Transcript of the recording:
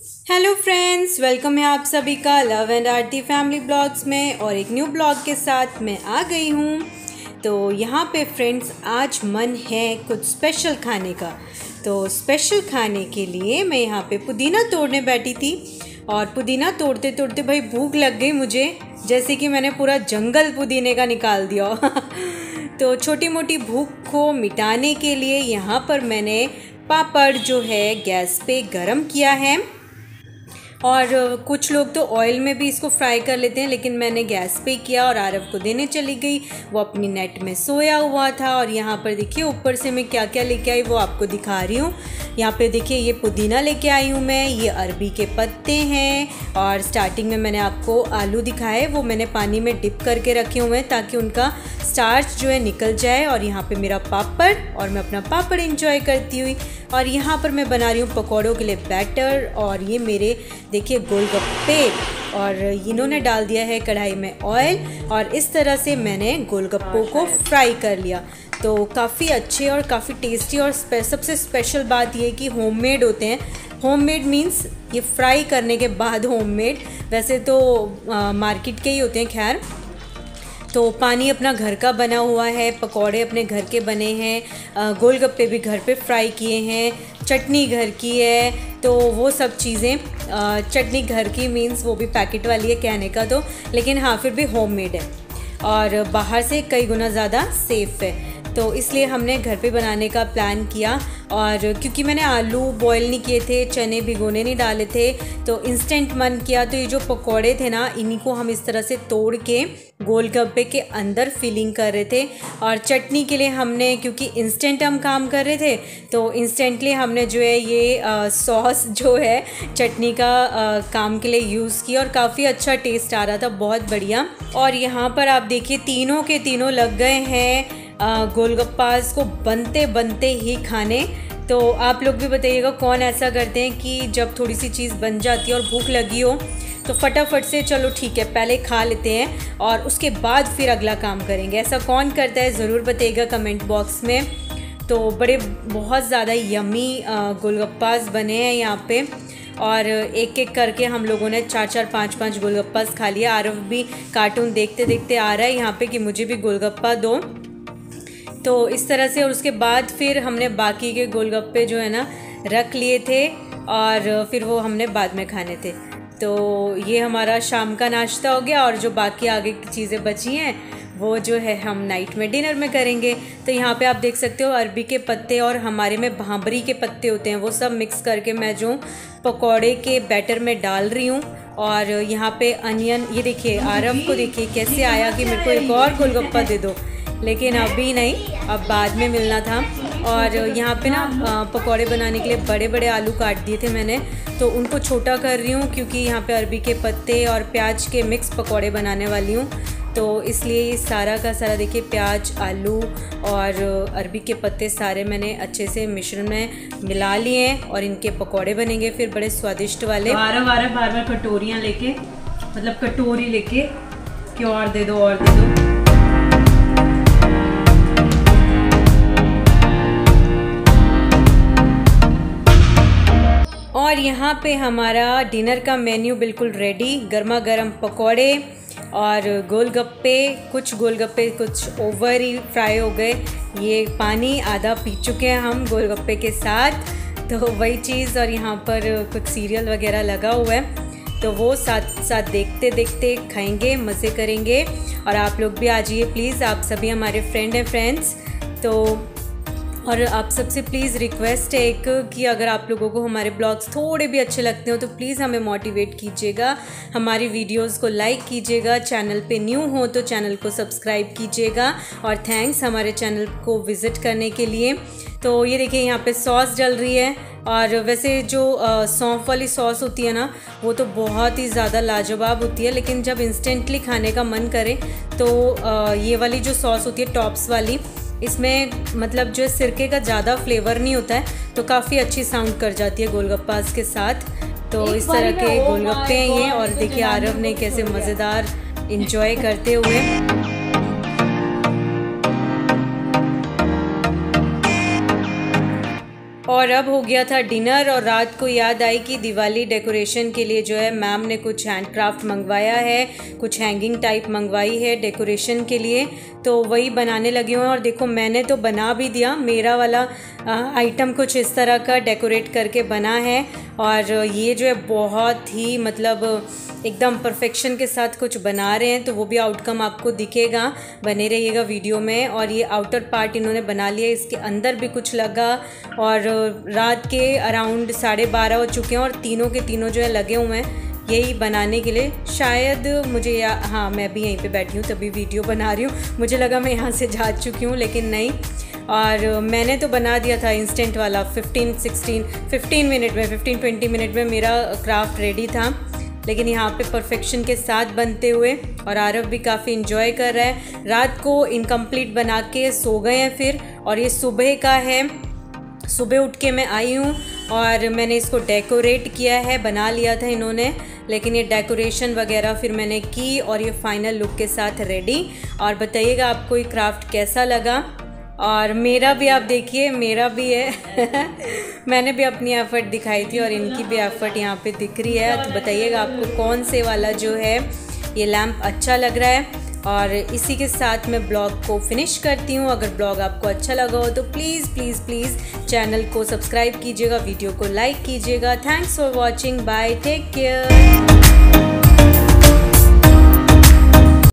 Hello friends, welcome है आप सभी का love and Aarti family blogs में। और एक न्यू ब्लॉग के साथ मैं आ गई हूँ। तो यहाँ पे फ्रेंड्स आज मन है कुछ स्पेशल खाने का। तो स्पेशल खाने के लिए मैं यहाँ पे पुदीना तोड़ने बैठी थी और पुदीना तोड़ते तोड़ते भाई भूख लग गई मुझे, जैसे कि मैंने पूरा जंगल पुदीने का निकाल दिया। तो छोटी मोटी भूख को मिटाने के लिए यहाँ पर मैंने पापड़ जो है गैस पे गरम किया है। और कुछ लोग तो ऑयल में भी इसको फ्राई कर लेते हैं, लेकिन मैंने गैस पे किया और आरव को देने चली गई। वो अपनी नेट में सोया हुआ था। और यहाँ पर देखिए ऊपर से मैं क्या क्या लेके आई वो आपको दिखा रही हूँ। यहाँ पे देखिए ये पुदीना लेके आई हूँ मैं, ये अरबी के पत्ते हैं। और स्टार्टिंग में मैंने आपको आलू दिखाए, वो मैंने पानी में डिप करके रखे हुए हैं ताकि उनका स्टार्च जो है निकल जाए। और यहाँ पे मेरा पापड़, और मैं अपना पापड़ एंजॉय करती हुई। और यहाँ पर मैं बना रही हूँ पकौड़ों के लिए बैटर। और ये मेरे देखिए गोलगप्पे, और इन्होंने डाल दिया है कढ़ाई में ऑयल, और इस तरह से मैंने गोलगप्पों को फ्राई कर लिया। तो काफ़ी अच्छे और काफ़ी टेस्टी। और सबसे स्पेशल बात ये कि होममेड होते हैं। होममेड मीन्स ये फ्राई करने के बाद होममेड, वैसे तो मार्केट के ही होते हैं खैर। तो पानी अपना घर का बना हुआ है, पकौड़े अपने घर के बने हैं, गोलगप्पे भी घर पे फ्राई किए हैं, चटनी घर की है। तो वो सब चीज़ें, चटनी घर की मीन्स वो भी पैकेट वाली है कहने का तो, लेकिन हाँ फिर भी होममेड है और बाहर से कई गुना ज़्यादा सेफ़ है। तो इसलिए हमने घर पे बनाने का प्लान किया। और क्योंकि मैंने आलू बॉईल नहीं किए थे, चने भिगोने नहीं डाले थे, तो इंस्टेंट मन किया। तो ये जो पकोड़े थे ना, इन्हीं को हम इस तरह से तोड़ के गोलगप्पे के अंदर फिलिंग कर रहे थे। और चटनी के लिए हमने, क्योंकि इंस्टेंट हम काम कर रहे थे, तो इंस्टेंटली हमने जो है ये सॉस जो है चटनी का काम के लिए यूज़ किया। और काफ़ी अच्छा टेस्ट आ रहा था, बहुत बढ़िया। और यहाँ पर आप देखिए तीनों के तीनों लग गए हैं गोलगप्पास को बनते बनते ही खाने। तो आप लोग भी बताइएगा कौन ऐसा करते हैं कि जब थोड़ी सी चीज़ बन जाती है और भूख लगी हो तो फटाफट से चलो ठीक है पहले खा लेते हैं और उसके बाद फिर अगला काम करेंगे। ऐसा कौन करता है ज़रूर बताइएगा कमेंट बॉक्स में। तो बहुत ज़्यादा यमी गोलगप्पास बने हैं यहाँ पे। और एक एक करके हम लोगों ने 4-4 5-5 गोलगप्पास खा लिया। आरव भी कार्टून देखते देखते आ रहा है यहाँ पे कि मुझे भी गोलगप्पा दो। तो इस तरह से, और उसके बाद फिर हमने बाकी के गोलगप्पे जो है ना रख लिए थे और फिर वो हमने बाद में खाने थे। तो ये हमारा शाम का नाश्ता हो गया। और जो बाकी आगे की चीज़ें बची हैं वो जो है हम नाइट में डिनर में करेंगे। तो यहाँ पे आप देख सकते हो अरबी के पत्ते और हमारे में भांबरी के पत्ते होते हैं, वो सब मिक्स करके मैं जो पकौड़े के बैटर में डाल रही हूँ। और यहाँ पे अनियन, ये देखिए आरव को देखिए कैसे आया कि मेरे को एक और गोलगप्पा दे दो, लेकिन अभी नहीं, अब बाद में मिलना था। और यहाँ पे ना पकौड़े बनाने के लिए बड़े बड़े आलू काट दिए थे मैंने, तो उनको छोटा कर रही हूँ क्योंकि यहाँ पे अरबी के पत्ते और प्याज के मिक्स पकौड़े बनाने वाली हूँ। तो इसलिए ये सारा का सारा देखिए प्याज, आलू और अरबी के पत्ते सारे मैंने अच्छे से मिश्रण में मिला लिए हैं और इनके पकौड़े बनेंगे फिर बड़े स्वादिष्ट वाले। बार बार कटोरियाँ लेके, मतलब कटोरी लेके कि और दे दो और दे दो। और यहाँ पे हमारा डिनर का मेन्यू बिल्कुल रेडी। गर्मा गर्म पकौड़े और गोलगप्पे, कुछ गोलगप्पे कुछ ओवर ही फ्राई हो गए। ये पानी आधा पी चुके हैं हम गोलगप्पे के साथ, तो वही चीज़। और यहाँ पर कुछ सीरियल वगैरह लगा हुआ है, तो वो साथ साथ देखते देखते खाएंगे, मज़े करेंगे। और आप लोग भी आ जाइए प्लीज़, आप सभी हमारे फ्रेंड हैं फ्रेंड्स। तो और आप सबसे प्लीज़ रिक्वेस्ट है एक कि अगर आप लोगों को हमारे ब्लॉग्स थोड़े भी अच्छे लगते हो तो प्लीज़ हमें मोटिवेट कीजिएगा, हमारी वीडियोस को लाइक कीजिएगा, चैनल पे न्यू हो तो चैनल को सब्सक्राइब कीजिएगा। और थैंक्स हमारे चैनल को विज़िट करने के लिए। तो ये देखिए यहाँ पे सॉस डल रही है। और वैसे जो सौंफ वाली सॉस होती है ना, वो तो बहुत ही ज़्यादा लाजवाब होती है, लेकिन जब इंस्टेंटली खाने का मन करे तो ये वाली जो सॉस होती है टॉप्स वाली, इसमें मतलब जो सिरके का ज़्यादा फ्लेवर नहीं होता है, तो काफ़ी अच्छी साउंड कर जाती है गोलगप्पास के साथ। तो इस तरह के गोलगप्पे हैं ये। और देखिए आरव ने कैसे मज़ेदार इंजॉय करते हुए। और अब हो गया था डिनर और रात को याद आई कि दिवाली डेकोरेशन के लिए जो है मैम ने कुछ हैंडक्राफ्ट मंगवाया है, कुछ हैंगिंग टाइप मंगवाई है डेकोरेशन के लिए, तो वही बनाने लगी हूँ। और देखो मैंने तो बना भी दिया, मेरा वाला आइटम कुछ इस तरह का डेकोरेट करके बना है। और ये जो है बहुत ही मतलब एकदम परफेक्शन के साथ कुछ बना रहे हैं, तो वो भी आउटकम आपको दिखेगा, बने रहिएगा वीडियो में। और ये आउटर पार्ट इन्होंने बना लिया, इसके अंदर भी कुछ लगा। और रात के अराउंड 12:30 हो चुके हैं और तीनों के तीनों जो है लगे हुए हैं यही बनाने के लिए। शायद मुझे हाँ, मैं भी यहीं पे बैठी हूँ तभी वीडियो बना रही हूँ, मुझे लगा मैं यहाँ से जा चुकी हूँ लेकिन नहीं। और मैंने तो बना दिया था इंस्टेंट वाला 15-20 मिनट में मेरा क्राफ्ट रेडी था। लेकिन यहाँ पे परफेक्शन के साथ बनते हुए, और आरव भी काफ़ी इन्जॉय कर रहा है। रात को इनकम्प्लीट बना के सो गए हैं फिर, और ये सुबह का है। सुबह उठ के मैं आई हूँ और मैंने इसको डेकोरेट किया है, बना लिया था इन्होंने, लेकिन ये डेकोरेशन वगैरह फिर मैंने की और ये फाइनल लुक के साथ रेडी। और बताइएगा आपको ये क्राफ्ट कैसा लगा। और मेरा भी आप देखिए, मेरा भी है मैंने भी अपनी एफ़र्ट दिखाई थी और इनकी भी एफ़र्ट यहाँ पे दिख रही है। तो बताइएगा आपको कौन से वाला जो है ये लैम्प अच्छा लग रहा है। और इसी के साथ मैं ब्लॉग को फिनिश करती हूँ। अगर ब्लॉग आपको अच्छा लगा हो तो प्लीज़ चैनल को सब्सक्राइब कीजिएगा, वीडियो को लाइक कीजिएगा। Thanks for watching, bye, take care.